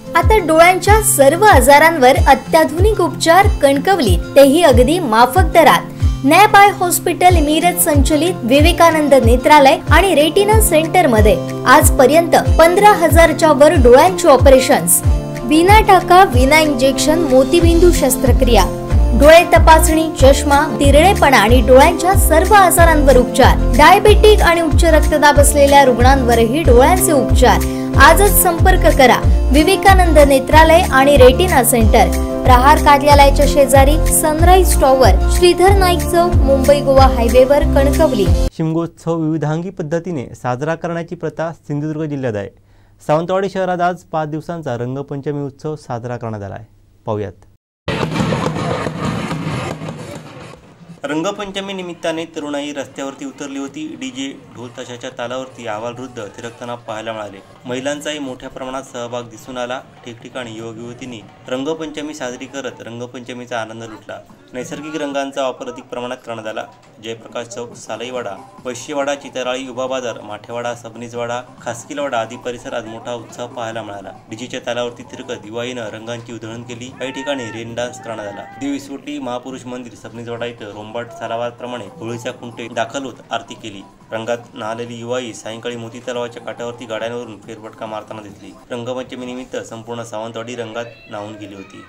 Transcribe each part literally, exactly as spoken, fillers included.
आता डोळ्यांच्या सर्व आजारांवर अत्याधुनिक उपचार कणकवलीत, तेही अगदी माफक दरात। नॅप आय हॉस्पिटल मिरज संचलित विवेकानंद नेत्रालय आणि रेटिना सेंटर मध्ये आजपर्यंत पंधरा हजारच्या वर डोळ्यांची ऑपरेशन्स, विना टाका विना इंजेक्शन मोतीबिंदू शस्त्रक्रिया, डोळे तपासणी, चष्मा, तिरळेपणा आणि डोळ्यांच्या सर्व आजारांवर उपचार, डायबेटिक आणि उच्च रक्तदाब असलेल्या रुग्णांवरही डोळ्यांचे उपचार। आजच संपर्क करा विवेकानंद नेत्रालय आणि रेटिना सेंटर, प्रहार कार्यालयाच्या शेजारी, सनराइज टॉवर, श्रीधर नाईक चौक, मुंबई गोवा हायवेवर, कणकवली। शिमगोत्सव विविधांगी पद्धतीने साजरा करण्याची प्रथा सिंधुदुर्ग जिल्ह्यात आहे। सावंतवाडी शहरात आज पाच दिवसांचा रंगपंचमी उत्सव साजरा करण्यात आला आहे। पाहूयात। रंगपंचमी निमित्ताने तरुणाई रस्त्यावरती उतरली होती। डीजे ढोल ताशाच्या तालावरती आवालवृद्ध थिरकताना पाहायला मिळाले। महिलांचाही मोठ्या प्रमाणात सहभाग दिसून आला। ठिकठिकाणी युवक युवतींनी रंगपंचमी साजरी करत रंगपंचमीचा आनंद लुटला। नैसर्गिक रंगांचा वापर अधिक प्रमाणात करण्यात आला। जयप्रकाश चौक, सालईवाडा, वैश्यवाडा, चितराळी, युवा बाजार, माठेवाडा, सबनीजवाडा, खासकीलवाडा आदी परिसरात मोठा उत्साह पाहायला मिळाला। डीजेच्या तालावरती थिरकत युवाईनं रंगांची उधळण केली। काही ठिकाणी रेन डान्स करण्यात आला। देवीसोटी महापुरुष मंदिर सबनीजवाडा इथं रोंबाट सालावादप्रमाणे होळीच्या खुंटे दाखल होत आरती केली। रंगात नाहलेली युवाई सायंकाळी मोती तलावाच्या काठावरती गाड्यांवरून फेरफटका मारताना दिसली। रंगपंचमी निमित्त संपूर्ण सावंतवाडी रंगात न्हाऊन गेली होती।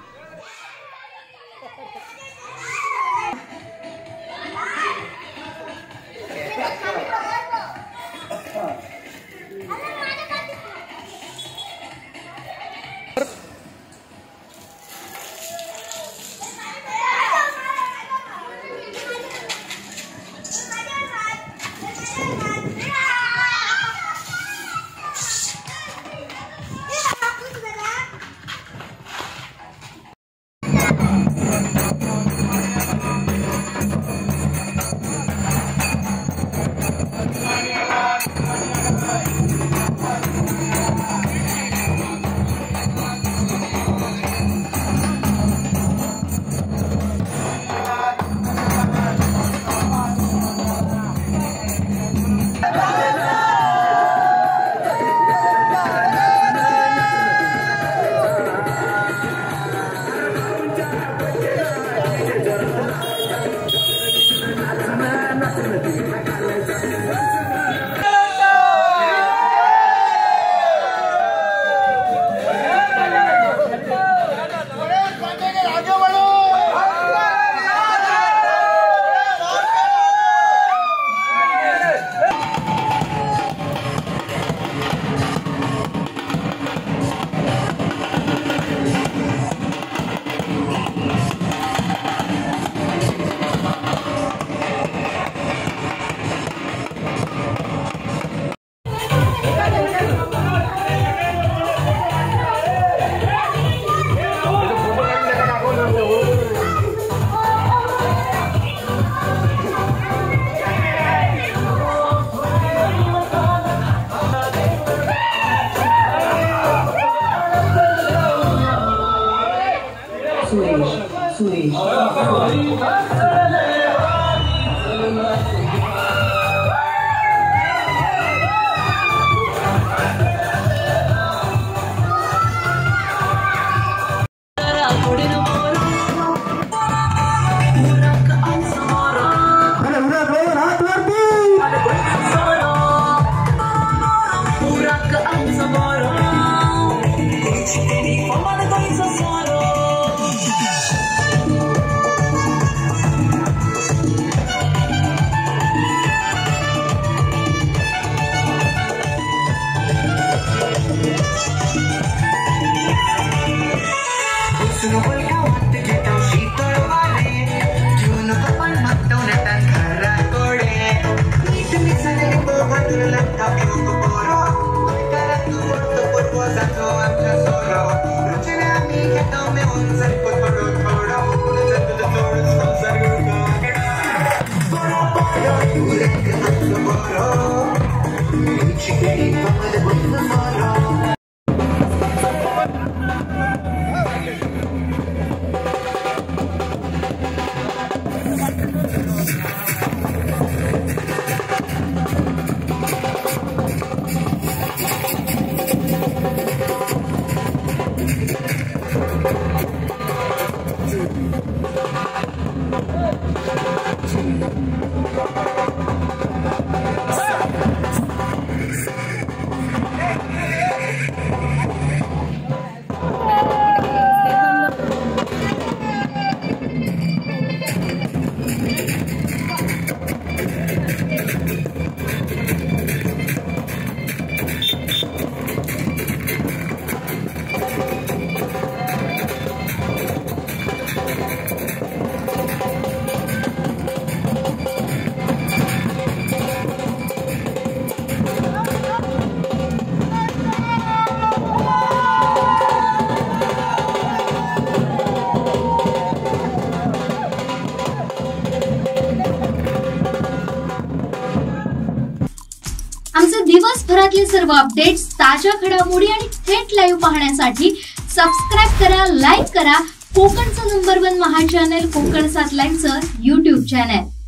कोकणातले सर्व अपडेट्स, ताज्या घडामोडी आणि थेट लाईव्ह पाहण्यासाठी सबस्क्राइब करा, लाईक करा कोकणचं नंबर वन महा चॅनल कोकण सात लाईनचं यूट्यूब चॅनल.